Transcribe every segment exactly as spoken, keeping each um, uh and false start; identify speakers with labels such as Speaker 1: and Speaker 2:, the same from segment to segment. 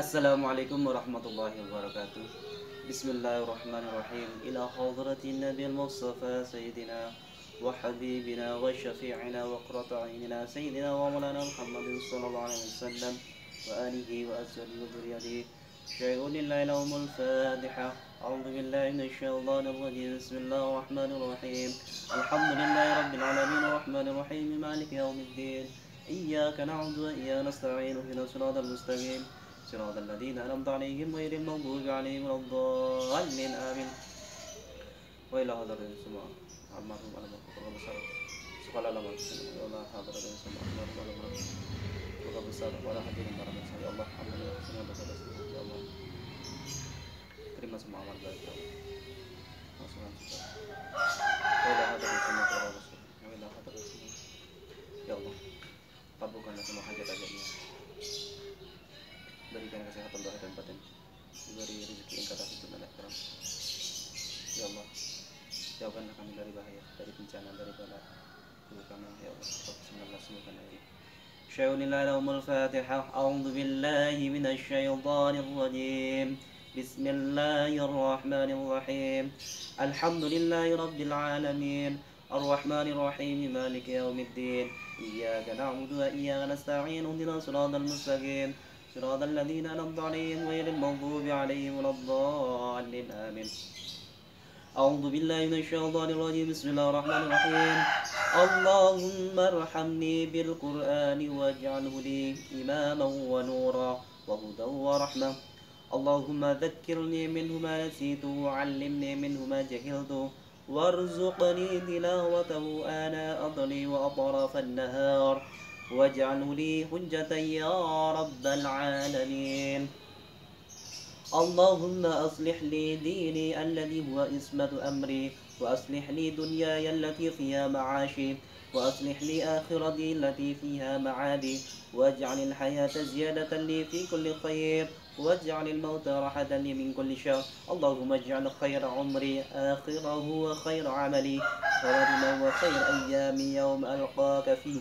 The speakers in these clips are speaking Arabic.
Speaker 1: Assalamualaikum warahmatullahi wabarakatuh. Bismillahirrahmanirrahim. Ila hadratin Nabi al-Mustafa Sayyidina wa Habibina wa Syafi'ina wa Qurrata A'yunina Sayyidina wa Maulana Muhammadin sallallahu alaihi wasallam wa alihi wa azwajihi wa dhurriyyatihi. Syai'un lillahi lahumul Fatiha. A'udzu billahi minasy syaithanir rajim. Bismillahirrahmanirrahim. Alhamdulillahi rabbil alamin arrahmanir rahim maliki yaumiddin. Iyyaka na'budu wa iyyaka nasta'in. Ihdinas siratal mustaqim. صراط الذين أنعمت عليهم غير المغضوب عليهم ولا الضالين آمين. وإلى حضرة السماء المرحوم على مكتوب besar sekolah lama Allah hadirat semua almarhum almarhum besar wala hadirin para masyayikh ya Allah alhamdulillah semua dosa-dosa ya Allah terima semua amal baik ya Allah masukkan kita wala hadirin semua para rasul wala hadirin semua ya Allah kabulkanlah semua hajat-hajatnya, berikan kesehatan lahir dan batin, beri rezeki yang kata itu dan akhirat. Ya Allah, jauhkanlah kami dari bahaya, dari bencana, dari bala. Terutama ya Allah, bismillah semoga nabi. Syai'unillahi lahumul Fatiha. A'udzu billahi minasy syaithanir rajim. Bismillahirrahmanirrahim. Alhamdulillahi rabbil alamin. Ar-Rahmanir Rahim. Maliki yaumiddin. Iyyaka na'budu wa iyyaka nasta'in. Ihdinas siratal mustaqim. صراط الذين أنعمت عليهم غير المغضوب عليهم ولا الضالين آمين. أعوذ بالله من الشيطان الرجيم. بسم الله الرحمن الرحيم. اللهم ارحمني بالقرآن واجعله لي إماما ونورا وهدى ورحمة. اللهم ذكرني منه ما نسيت وعلمني منه ما جهلت وارزقني تلاوته آناء الليل وأطراف النهار واجعله لي حجة يا رب العالمين. اللهم أصلح لي ديني الذي هو عصمة أمري وأصلح لي دنياي التي فيها معاشي وأصلح لي آخرتي التي فيها معادي واجعل الحياة زيادة لي في كل خير واجعل الموت راحة لي من كل شر. اللهم اجعل خير عمري آخره وخير عملي خواتمه وخير أيامي يوم ألقاك فيه.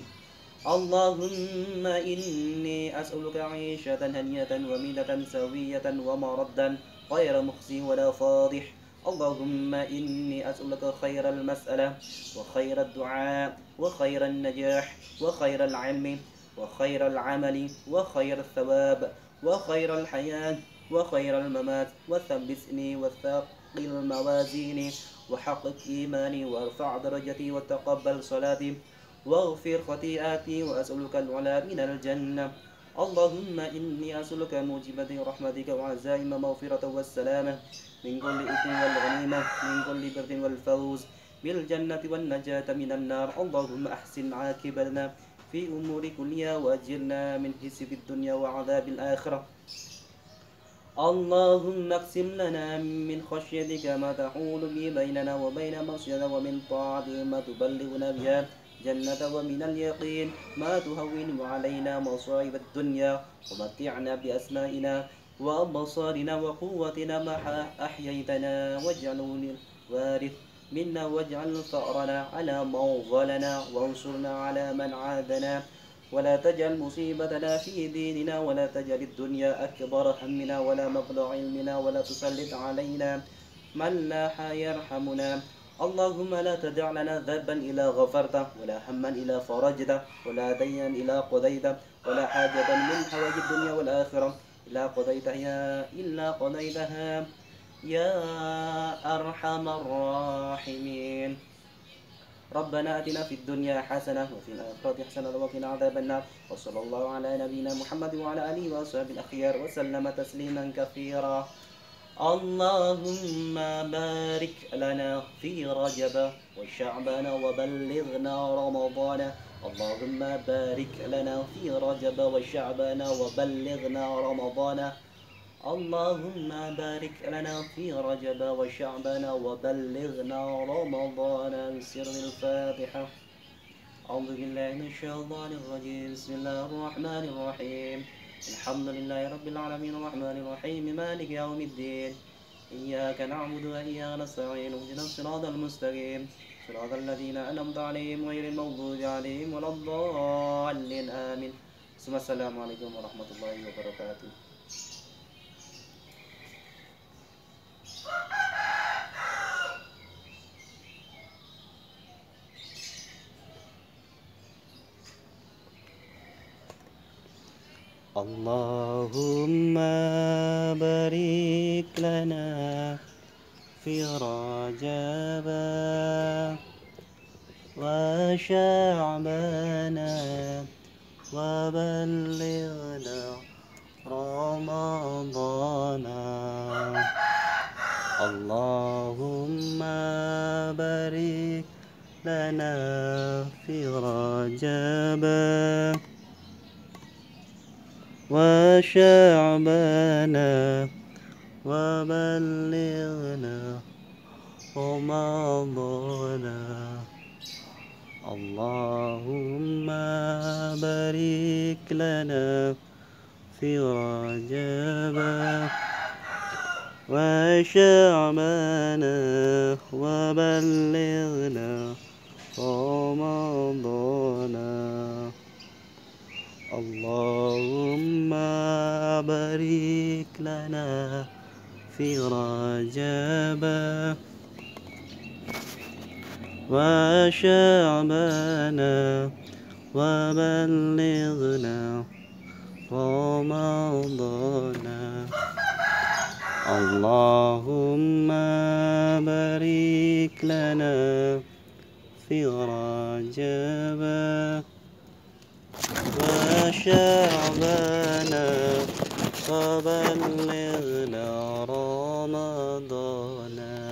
Speaker 1: اللهم إني أسألك عيشة هنية وميلة سوية ومردا غير مخزي ولا فاضح. اللهم إني أسألك خير المسألة وخير الدعاء وخير النجاح وخير العلم وخير العمل وخير الثواب وخير الحياة وخير الممات وثبتني وثقل موازيني وحقق إيماني وارفع درجتي وتقبل صلاتي واغفر خطيئاتي وأسألك العلا من الجنة. اللهم إني أسألك موجبات رحمتك وعزائم مغفرة والسلامة من كل إثم والغنيمة من كل بر والفوز بالجنة والنجاة من النار. اللهم أحسن عاقبتنا في أمور كلها وأجرنا من خزي الدنيا وعذاب الآخرة. اللهم اقسم لنا من خشيتك ما تحول به بيننا وبين معصيتك ومن طاعتك ما تبلغنا بها جنة ومن اليقين ما تهون علينا مصائب الدنيا ومتعنا بأسمائنا وأبصارنا وقوتنا ما أحييتنا واجعله الوارث منا واجعل فأرنا على من ظلمنا وانصرنا على من عادنا ولا تجعل مصيبتنا في ديننا ولا تجعل الدنيا أكبر همنا ولا مبلغ علمنا ولا تسلط علينا من لا يرحمنا. اللهم لا تدع لنا ذنبا إلا غفرته ولا هما إلا فرجته ولا دينا إلا قضيته ولا حاجة من حوائج الدنيا والآخرة إلا قضيتها إلا قضيتها يا أرحم الراحمين. ربنا آتنا في الدنيا حسنة وفي الآخرة حسنة وقنا عذاب النار. وصلى الله على نبينا محمد وعلى آله وصحبه الأخيار وسلم تسليما كثيرا. اللهم بارك لنا في رجب وشعبان وبلغنا رمضان. اللهم بارك لنا في رجب وشعبان وبلغنا رمضان. اللهم بارك لنا في رجب وشعبان وبلغنا رمضان. بسر الفاتحة. أعوذ بالله من الشيطان الرجيم. بسم الله الرحمن الرحيم. الحمد لله رب العالمين الرحمن الرحيم مالك يوم الدين. إياك نعبد وإياك نستعين اهدنا الصراط المستقيم صراط الذين أنعمت عليهم غير المغضوب عليهم ولا الضالين آمين. السلام عليكم ورحمة الله وبركاته.
Speaker 2: اللهم بارك لنا في رجب وشعبان وبلغنا رمضان. اللهم بارك لنا في رجب وشعبان وبلغنا رمضان. اللهم بارك لنا في رجب وشعبان وبلغنا رمضان. اللهم بارك لنا في رجب وشعبان وبلغنا رمضان. اللهم بارك لنا في رجب وشعبان وبلغنا رمضان.